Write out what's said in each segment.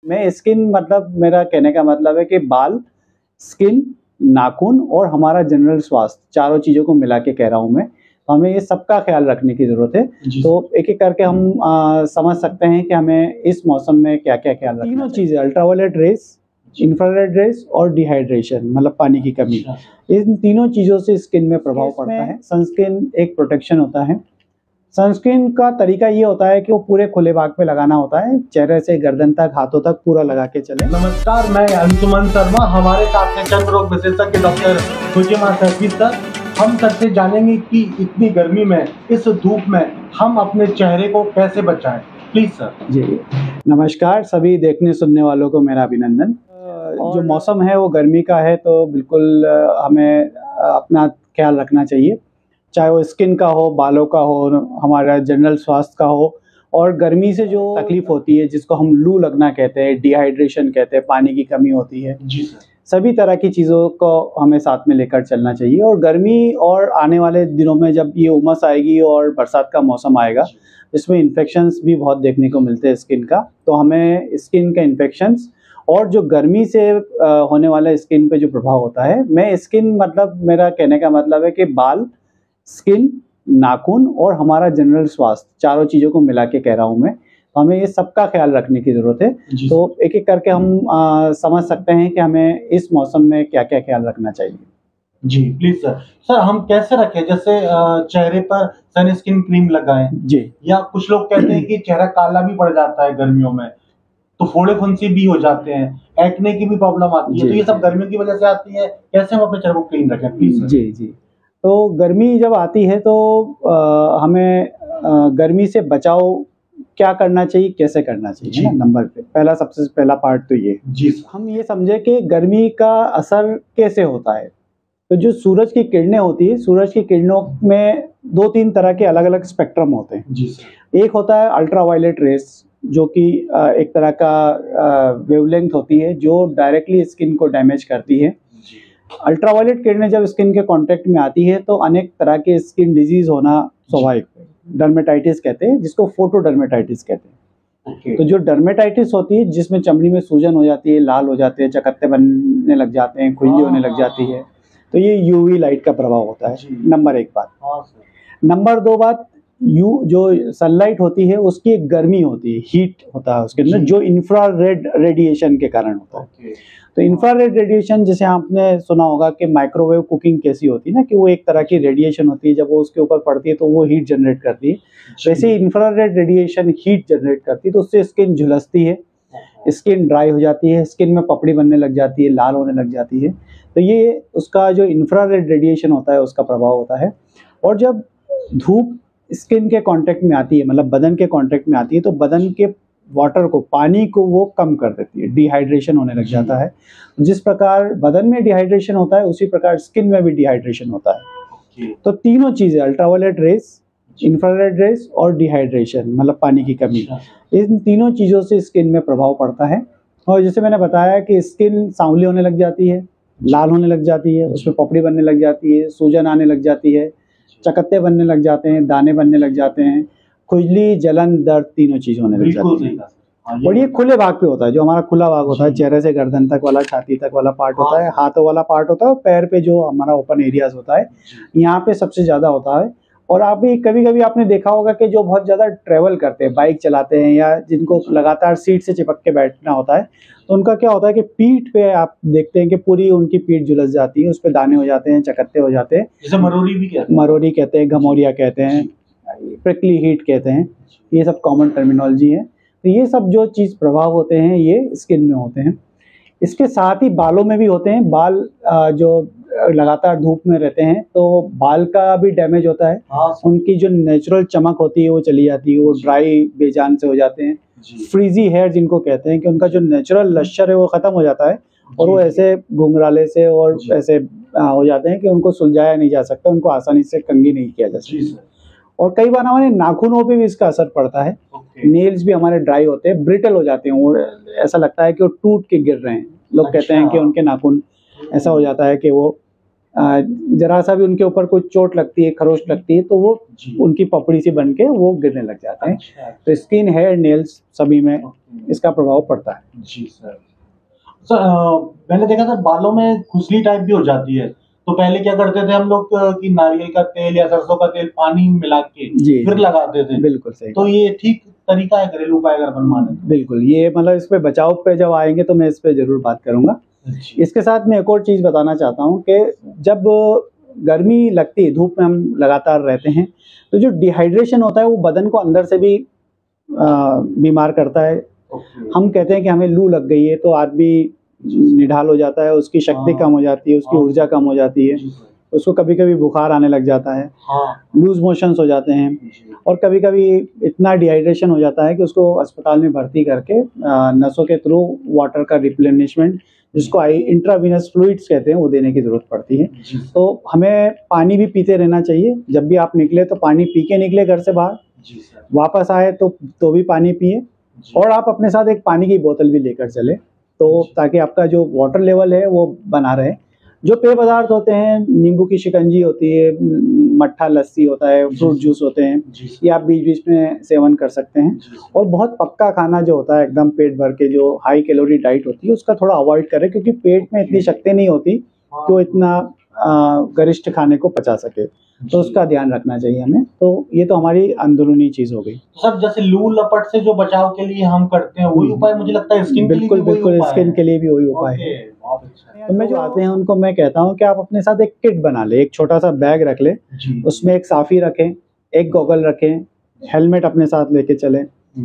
मैं स्किन मतलब मेरा कहने का मतलब है कि बाल, स्किन, नाखून और हमारा जनरल स्वास्थ्य चारों चीज़ों को मिला के कह रहा हूँ मैं। तो हमें ये सबका ख्याल रखने की ज़रूरत है। तो एक-एक करके हम समझ सकते हैं कि हमें इस मौसम में क्या-क्या ख्याल रखना है। तीनों चीज़ें अल्ट्रावायलेट रेज़, इंफ्रारेड रेज़ और डिहाइड्रेशन मतलब पानी की कमी। इन तीनों चीज़ों से स्किन में प्रभाव पड़ता है। सनस्क्रीन एक प्रोटेक्शन होता है। सनस्क्रीन का तरीका ये होता है कि वो पूरे खुले भाग पे लगाना होता है, चेहरे से गर्दन तक, हाथों तक पूरा लगा के चले। नमस्कार, मैं अंशुमन शर्मा, हमारे साथ में चर्म रोग विशेषज्ञ डॉक्टर सुजिमा सर सर। हम सबसे जानेंगे कि इतनी गर्मी में, इस धूप में हम अपने चेहरे को कैसे बचाएं। Please sir. जी नमस्कार सभी देखने सुनने वालों को मेरा अभिनंदन। जो मौसम है वो गर्मी का है, तो बिल्कुल हमें अपना ख्याल रखना चाहिए, चाहे वो स्किन का हो, बालों का हो, हमारा जनरल स्वास्थ्य का हो। और गर्मी से जो तकलीफ होती है जिसको हम लू लगना कहते हैं, डिहाइड्रेशन कहते हैं, पानी की कमी होती है, जी सर, सभी तरह की चीज़ों को हमें साथ में लेकर चलना चाहिए। और गर्मी और आने वाले दिनों में जब ये उमस आएगी और बरसात का मौसम आएगा, इसमें इन्फेक्शंस भी बहुत देखने को मिलते हैं स्किन का। तो हमें स्किन के इन्फेक्शंस और जो गर्मी से होने वाला स्किन पे जो प्रभाव होता है, मैं स्किन मतलब मेरा कहने का मतलब है कि बाल, स्किन, नाखून और हमारा जनरल स्वास्थ्य चारों चीज़ों को मिला के कह रहा हूँ मैं। तो हमें ये सबका ख्याल रखने की ज़रूरत है। तो एक-एक करके हम समझ सकते हैं कि हमें इस मौसम में क्या-क्या ख्याल रखना चाहिए। जी प्लीज सर। सर हम कैसे रखें, जैसे चेहरे पर सनस्क्रीन क्रीम लगाएं जी, या कुछ लोग कहते हैं कि चेहरा काला भी पड़ जाता है गर्मियों में, तो फोड़े फुंसी भी हो जाते हैं, एक्ने की भी प्रॉब्लम आती है, तो ये सब गर्मियों की वजह से आती है। कैसे हम अपने चेहरे को क्लीन रखें प्लीज सर। जी। तो गर्मी जब आती है तो हमें गर्मी से बचाव क्या करना चाहिए, कैसे करना चाहिए, है ना? नंबर पे पहला सबसे पहला पार्ट तो ये। जी सर। हम ये समझे कि गर्मी का असर कैसे होता है। तो जो सूरज की किरणें होती है, सूरज की किरणों में 2-3 तरह के अलग-अलग स्पेक्ट्रम होते हैं। जी सर। एक होता है अल्ट्रावायलेट रेस, जो कि एक तरह का वेवलेंथ होती है जो डायरेक्टली स्किन को डैमेज करती है। अल्ट्रावायलेट किरणें जब स्किन के कांटेक्ट में आती है तो अनेक तरह के स्किन डिजीज होना स्वाभाविक है। डर्मेटाइटिस कहते हैं, जिसको फोटोडर्मेटाइटिस कहते हैं। तो जो डर्मेटाइटिस होती है, जिसमें चमड़ी में सूजन हो जाती है, लाल हो जाते हैं, चकत्ते बनने लग जाते हैं, खुजली होने लग जाती है, तो ये यूवी लाइट का प्रभाव होता है। नंबर 1 बात। नंबर 2 बात, जो सनलाइट होती है उसकी एक गर्मी होती है, हीट होता है उसके अंदर, जो इंफ्रारेड रेडिएशन के कारण होता है। तो इंफ्रारेड रेडिएशन, जैसे आपने सुना होगा कि माइक्रोवेव कुकिंग कैसी होती है ना, कि वो एक तरह की रेडिएशन होती है, जब वो उसके ऊपर पड़ती है तो वो हीट जनरेट करती है। वैसे ही इंफ्रारेड रेडिएशन हीट जनरेट करती है, तो उससे स्किन झुलसती है, स्किन ड्राई हो जाती है, स्किन में पपड़ी बनने लग जाती है, लाल होने लग जाती है। तो ये उसका जो इंफ्रारेड रेडिएशन होता है उसका प्रभाव होता है। और जब धूप स्किन के कांटेक्ट में आती है, मतलब बदन के कांटेक्ट में आती है, तो बदन के वाटर को, पानी को वो कम कर देती है, डिहाइड्रेशन होने लग जाता है। जिस प्रकार बदन में डिहाइड्रेशन होता है, उसी प्रकार स्किन में भी डिहाइड्रेशन होता है। तो तीनों चीज़ें, अल्ट्रावायलेट रेज, इंफ्रारेड रेज और डिहाइड्रेशन मतलब पानी की कमी, इन तीनों चीज़ों से स्किन में प्रभाव पड़ता है। और जैसे मैंने बताया कि स्किन सांवली होने लग जाती है, लाल होने लग जाती है, उसमें पपड़ी बनने लग जाती है, सूजन आने लग जाती है, चकत्ते बनने लग जाते हैं, दाने बनने लग जाते हैं, खुजली, जलन, दर्द, तीनों चीज़ होने लग जाती है। और ये खुले भाग पे होता है, जो हमारा खुला भाग होता है, चेहरे से गर्दन तक वाला, छाती तक वाला पार्ट होता है, हाथों वाला पार्ट होता है, और पैर पे जो हमारा ओपन एरियाज होता है, यहाँ पे सबसे ज़्यादा होता है। और आप भी कभी-कभी आपने देखा होगा कि जो बहुत ज़्यादा ट्रैवल करते हैं, बाइक चलाते हैं, या जिनको लगातार सीट से चिपक के बैठना होता है, तो उनका क्या होता है कि पीठ पे आप देखते हैं कि पूरी उनकी पीठ झुलस जाती है, उस पे दाने हो जाते हैं, चकत्ते हो जाते हैं, जैसे मरोरी कहते हैं, घमौरिया कहते हैं, प्रिकली हीट कहते हैं, ये सब कॉमन टर्मिनोलॉजी है। तो ये सब जो चीज़ प्रभाव होते हैं ये स्किन में होते हैं। इसके साथ ही बालों में भी होते हैं। बाल जो लगातार धूप में रहते हैं तो बाल का भी डैमेज होता है, उनकी जो नेचुरल चमक होती है वो चली जाती है, वो ड्राई बेजान से हो जाते हैं। फ्रीजी हेयर जिनको कहते हैं, कि उनका जो नेचुरल लश्चर है वो ख़त्म हो जाता है, और वो ऐसे घुंघराले से और ऐसे हो जाते हैं कि उनको सुलझाया नहीं जा सकता, उनको आसानी से कंघी नहीं किया जा सकता। और कई बार हमारे नाखूनों पे भी इसका असर पड़ता है। नेल्स भी हमारे ड्राई होते हैं, ब्रिटल हो जाते हैं, वो ऐसा लगता है कि वो टूट के गिर रहे हैं। लोग कहते हैं कि उनके नाखून ऐसा हो जाता है कि वो जरा सा भी उनके ऊपर कोई चोट लगती है, खरोच लगती है, तो वो उनकी पपड़ी सी बन के वो गिरने लग जाते हैं। अच्छा। तो स्किन, हेयर, नेल्स सभी में इसका प्रभाव पड़ता है। जी सर। सर मैंने देखा था बालों में खुजली टाइप भी हो जाती है, तो पहले क्या करते थे हम लोग कि नारियल का तेल या सरसों का तेल पानी मिला के फिर लगाते थे। बिल्कुल सही। तो ये ठीक तरीका है घरेलू उपाय अगर अपन माने? बिल्कुल, ये मतलब इस पे बचाव पे जब आएंगे तो मैं इस पे जरूर बात करूंगा। इसके साथ मैं एक और चीज बताना चाहता हूँ कि जब गर्मी लगती है, धूप में हम लगातार रहते हैं, तो जो डिहाइड्रेशन होता है वो बदन को अंदर से भी बीमार करता है। हम कहते हैं कि हमें लू लग गई है, तो आदमी निढाल हो जाता है, उसकी शक्ति कम हो जाती है, उसकी ऊर्जा कम हो जाती है, उसको कभी कभी बुखार आने लग जाता है, लूज मोशंस हो जाते हैं, और कभी कभी इतना डिहाइड्रेशन हो जाता है कि उसको अस्पताल में भर्ती करके नसों के थ्रू वाटर का रिप्लेनिशमेंट, जिसको इंट्रावीनस फ्लूइड्स कहते हैं, वो देने की जरूरत पड़ती है। तो हमें पानी भी पीते रहना चाहिए। जब भी आप निकले तो पानी पी के निकले घर से बाहर, वापस आए तो भी पानी पिए, और आप अपने साथ एक पानी की बोतल भी लेकर चले, तो ताकि आपका जो वाटर लेवल है वो बना रहे। जो पेय पदार्थ होते हैं, नींबू की शिकंजी होती है, मट्ठा लस्सी होता है, फ्रूट जूस होते हैं, ये आप बीच बीच में सेवन कर सकते हैं। और बहुत पक्का खाना जो होता है, एकदम पेट भर के जो हाई कैलोरी डाइट होती है, उसका थोड़ा अवॉइड करें, क्योंकि पेट में इतनी शक्ति नहीं होती कि वो इतना गरिष्ठ खाने को पचा सके, तो उसका ध्यान रखना चाहिए हमें। तो ये तो हमारी अंदरूनी चीज हो गई। तो सर जैसे लू लपट से जो बचाव के लिए हम करते हैं वही उपाय मुझे लगता है स्किन बिल्कुल स्किन के लिए भी वही उपाय है। तो मैं जो आते हैं उनको मैं कहता हूँ कि आप अपने साथ एक किट बना ले, एक छोटा सा बैग रख ले, उसमें एक साफी रखें, एक गॉगल रखें, हेलमेट अपने साथ लेके चलें,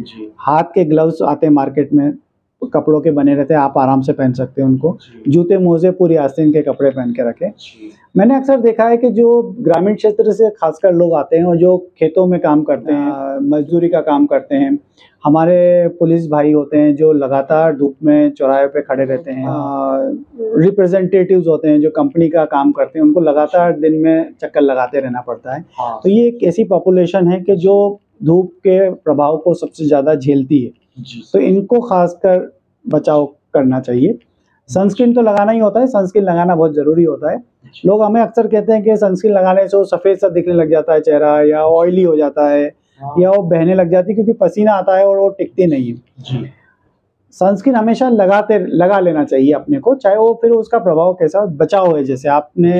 हाथ के ग्लव्स आते हैं मार्केट में, कपड़ों के बने रहते हैं, आप आराम से पहन सकते हैं उनको, जूते मोजे पूरी आस्तीन के कपड़े पहन के रखें। मैंने अक्सर देखा है कि जो ग्रामीण क्षेत्र से खासकर लोग आते हैं और जो खेतों में काम करते हैं, मजदूरी का काम करते हैं, हमारे पुलिस भाई होते हैं जो लगातार धूप में चौराहे पे खड़े रहते हैं, रिप्रेजेंटेटिव्स होते हैं जो कंपनी का काम करते हैं, उनको लगातार दिन में चक्कर लगाते रहना पड़ता है। तो ये एक ऐसी पॉपुलेशन है कि जो धूप के प्रभाव को सबसे ज़्यादा झेलती है, तो इनको खासकर बचाव करना चाहिए। सनस्क्रीन तो लगाना ही होता है, सनस्क्रीन लगाना बहुत ज़रूरी होता है। लोग हमें अक्सर कहते हैं कि सनस्क्रीन लगाने से वो सफ़ेद सा दिखने लग जाता है चेहरा, या ऑयली हो जाता है, या वो बहने लग जाती है क्योंकि पसीना आता है और वो टिकती नहीं है। सनस्क्रीन हमेशा लगा लेना चाहिए अपने को, चाहे वो फिर उसका प्रभाव कैसा बचाव है। जैसे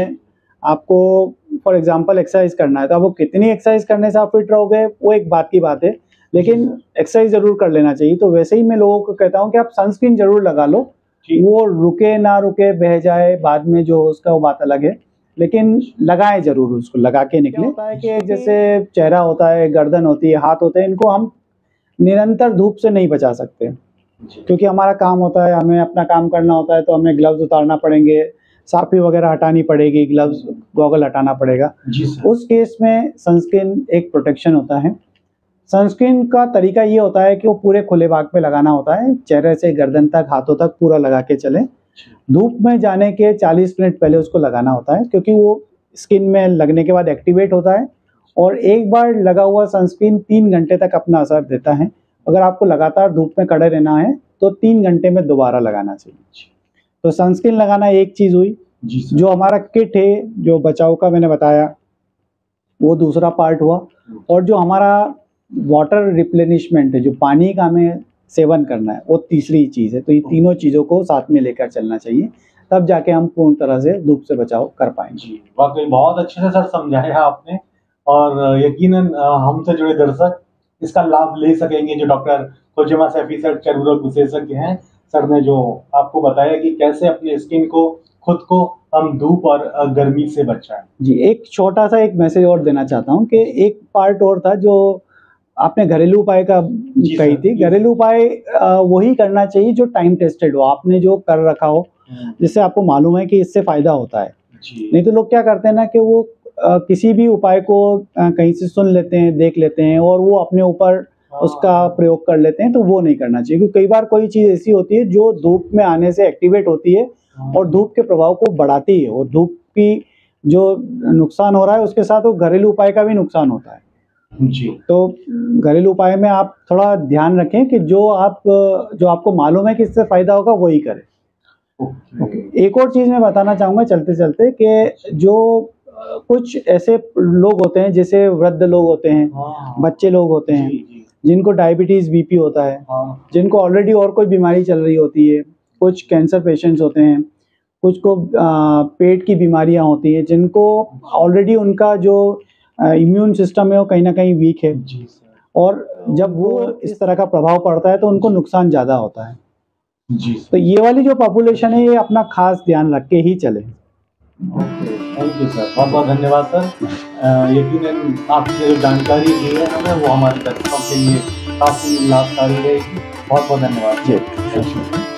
आपको फॉर एग्जांपल एक्सरसाइज करना है, तो आपको कितनी एक्सरसाइज करने से आप फिट रहोगे वो एक बात की बात है, लेकिन एक्सरसाइज जरूर कर लेना चाहिए। तो वैसे ही मैं लोगों को कहता हूँ कि आप सनस्क्रीन जरूर लगा लो, वो रुके ना रुके, बह जाए बाद में जो उसका वो बात अलग है, लेकिन लगाएं जरूर, उसको लगा के निकले। होता है कि जैसे चेहरा होता है, गर्दन होती है, हाथ होते हैं, इनको हम निरंतर धूप से नहीं बचा सकते, क्योंकि हमारा काम होता है, हमें अपना काम करना होता है, तो हमें ग्लव्स उतारना पड़ेंगे, साफी वगैरह हटानी पड़ेगी, ग्लव्स गॉगल हटाना पड़ेगा। उस केस में सनस्क्रीन एक प्रोटेक्शन होता है। सनस्क्रीन का तरीका ये होता है कि वो पूरे खुले भाग पे लगाना होता है, चेहरे से गर्दन तक, हाथों तक पूरा लगा के चले। धूप में जाने के 40 मिनट पहले उसको लगाना होता है, क्योंकि वो स्किन में लगने के बाद एक्टिवेट होता है, और एक बार लगा हुआ सनस्क्रीन 3 घंटे तक अपना असर देता है। अगर आपको लगातार धूप में खड़े रहना है तो 3 घंटे में दोबारा लगाना चाहिए। तो सनस्क्रीन लगाना एक चीज़ हुई। जो हमारा किट है, जो बचाव का मैंने बताया, वो दूसरा पार्ट हुआ। और जो हमारा वाटर रिप्लेनिशमेंट है, जो पानी का हमें सेवन करना है, वो तीसरी चीज़ है। तो ये तीनों चीज़ों को साथ में लेकर चलना चाहिए, तब जाके हम पूर्ण तरह से धूप से बचाव कर पाएंगे। वाकई बहुत अच्छे से सर समझाया आपने, और यकीनन हमसे जुड़े दर्शक इसका लाभ ले सकेंगे। जो डॉक्टर खोजिमा सैफी सर चर्म रोग विशेषज्ञ हैं, सर ने जो आपको बताया कि कैसे अपने स्किन को, खुद को हम धूप और गर्मी से बचाएं। जी, एक छोटा सा एक मैसेज और देना चाहता हूँ कि एक पार्ट और था जो आपने घरेलू उपाय का कही थी। घरेलू उपाय वही करना चाहिए जो टाइम टेस्टेड हो, आपने जो कर रखा हो, जिससे आपको मालूम है कि इससे फायदा होता है। नहीं तो लोग क्या करते हैं ना कि वो किसी भी उपाय को कहीं से सुन लेते हैं, देख लेते हैं, और वो अपने ऊपर उसका प्रयोग कर लेते हैं, तो वो नहीं करना चाहिए। क्योंकि कई बार कोई चीज़ ऐसी होती है जो धूप में आने से एक्टिवेट होती है और धूप के प्रभाव को बढ़ाती है, और धूप की जो नुकसान हो रहा है उसके साथ वो घरेलू उपाय का भी नुकसान होता है। जी, तो घरेलू उपाय में आप थोड़ा ध्यान रखें कि जो आपको मालूम है कि इससे फायदा होगा वही करें। ओके। एक और चीज़ मैं बताना चाहूँगा चलते चलते कि जो कुछ ऐसे लोग होते हैं, जैसे वृद्ध लोग होते हैं, हाँ। बच्चे लोग होते हैं, जी, जी। जिनको डायबिटीज़, बीपी होता है, हाँ। जिनको ऑलरेडी और कोई बीमारी चल रही होती है, कुछ कैंसर पेशेंट्स होते हैं, कुछ को पेट की बीमारियां होती हैं, जिनको ऑलरेडी उनका जो इम्यून सिस्टम है वो कहीं ना कहीं वीक है, जी सर। और जब वो इस तरह का प्रभाव पड़ता है तो उनको नुकसान ज़्यादा होता है। जी तो ये वाली जो पॉपुलेशन है ये अपना खास ध्यान रख के ही चले। ओके, थैंक यू सर, बहुत बहुत धन्यवाद सर। यकीनन आपने जो जानकारी दी है हमें वो हमारे दर्शकों के लिए काफ़ी लाभकारी रहेगी। बहुत बहुत धन्यवाद। जी,